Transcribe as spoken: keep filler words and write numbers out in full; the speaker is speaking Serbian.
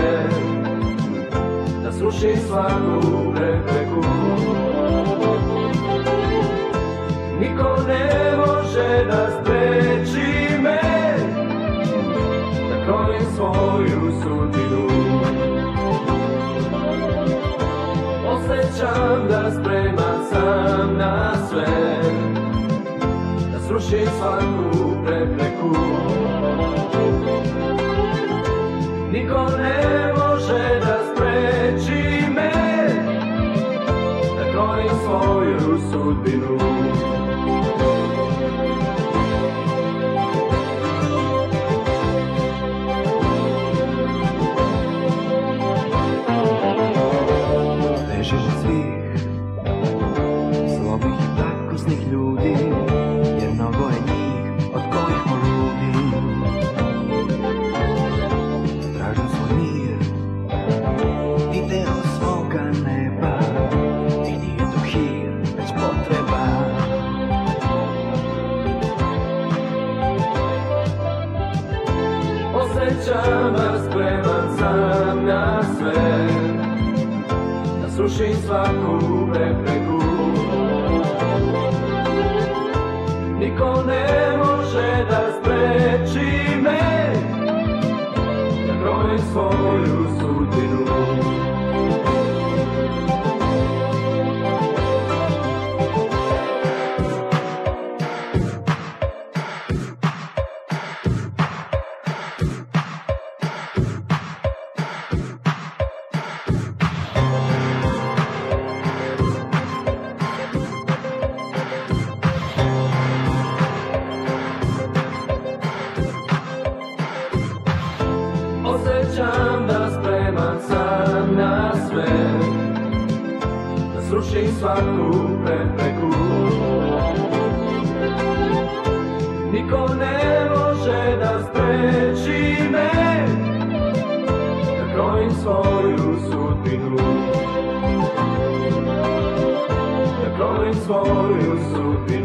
sve, da srušim svaku prepreku. Niko ne može da spreči me, da krojim svoju sudbinu. Osjećam da spreman sam na sve, da srušim svaku prepreku. Niko ne može da spreči me, da krojim svoju sudbinu. Bežim od svih slobih i takosnih ljudi, jer mnogo je njih od kojih poludi. Tražim svoj mir i deo svoga neba, i nije to hir, već potreba. Osjećam da spreman sam na sve, da srušim svaku prepreku. Niko ne može da spreči me, da krojim svoju sudbinu. Osjećam da spreman sam na sve, da srušim svaku prepreku. Niko ne može da spreči me, da krojim svoju sudbinu. Da krojim svoju sudbinu.